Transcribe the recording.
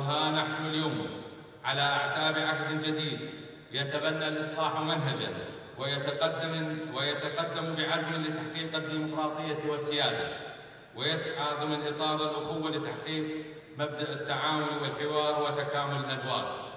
وها نحن اليوم على أعتاب عهد جديد يتبنى الإصلاح منهجا ويتقدم بعزم لتحقيق الديمقراطية والسيادة، ويسعى ضمن إطار الأخوة لتحقيق مبدأ التعاون والحوار وتكامل الأدوار.